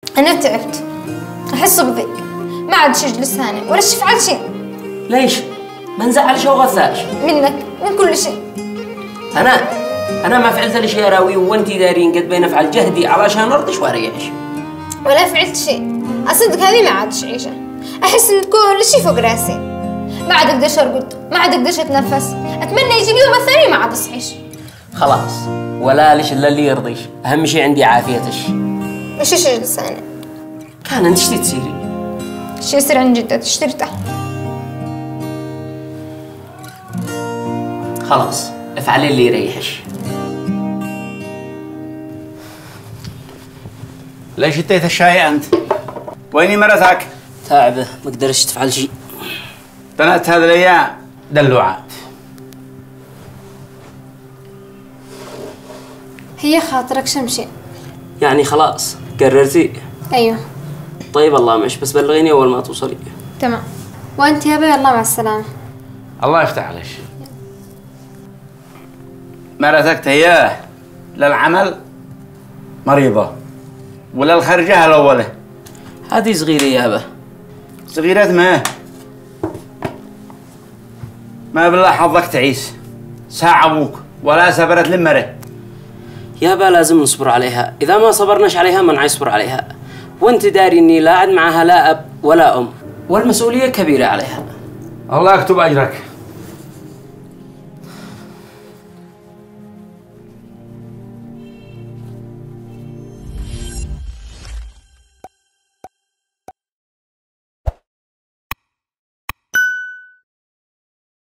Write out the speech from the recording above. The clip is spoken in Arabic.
أنا تعبت، أحس بضيق، ما عاد أجلس هنا ولا فعلت شيء. ليش؟ ما نزعلش وغثاش منك من كل شيء. أنا ما فعلت لي شيء راوي وأنتي دارين قد بين أفعل جهدي علشان أرضيش وأريحش. ولا فعلت شيء، أصدق هذه ما عادش عيشة. أحس إن كل شيء فوق راسي، ما عاد أقدرش أرقد، ما عاد أقدرش أتنفس، أتمنى يجي اليوم الثاني ما عاد أصحيش. خلاص ولا ليش إلا اللي يرضيش، أهم شيء عندي عافيتش. مش أجلس أنا. كان أنت شتي تسيري؟ شي يصير عن جدة تشترته. خلاص افعلي اللي يريحش. ليش شتيت الشاي أنت؟ ويني مرتك؟ تعبه ما قدرش تفعل شيء. بنات هذه الأيام دلوعات. هي خاطرك شمشي. يعني خلاص قررتي؟ أيوه. طيب الله مش بس بلغيني أول ما توصلي. تمام. وأنت يا بي الله مع السلامة. الله يفتح عليك. مرتك تياه للعمل مريضة ولا الخرجة الأولى؟ هذه صغيرة يابا. صغيرة ما بالله حظك تعيس. ساعة أبوك ولا سبرت لمره. يابا لازم نصبر عليها، إذا ما صبرناش عليها ما نصبر عليها. وانت داري اني لا عاد معها لا أب ولا أم، والمسؤولية كبيرة عليها. الله يكتب أجرك.